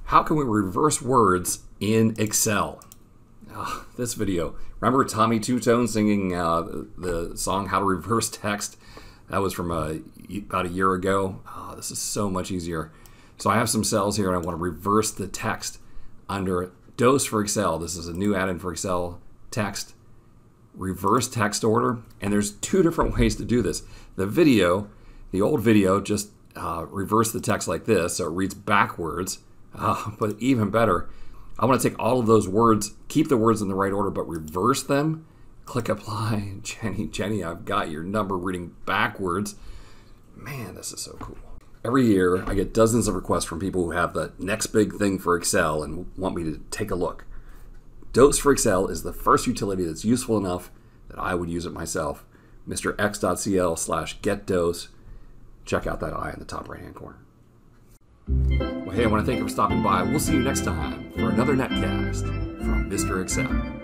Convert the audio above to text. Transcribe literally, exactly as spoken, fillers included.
How can we reverse words in Excel? Oh, this video. Remember Tommy Tutone singing uh, the song How to Reverse Text? That was from uh, about a year ago. Oh, this is so much easier. So I have some cells here and I want to reverse the text under dose for Excel. This is a new add-in for Excel. Text, reverse text order. And there's two different ways to do this. The video, the old video, just uh, reverse the text like this, so it reads backwards. Uh, but even better, I want to take all of those words, keep the words in the right order, but reverse them. Click apply. Jenny, Jenny, I've got your number reading backwards. Man, this is so cool. Every year, I get dozens of requests from people who have the next big thing for Excel and want me to take a look. Dose for Excel is the first utility that's useful enough that I would use it myself. Mr X dot C L slash get dose. Check out that I in the top right-hand corner. Well, hey, I want to thank you for stopping by. We'll see you next time for another netcast from Mister Excel.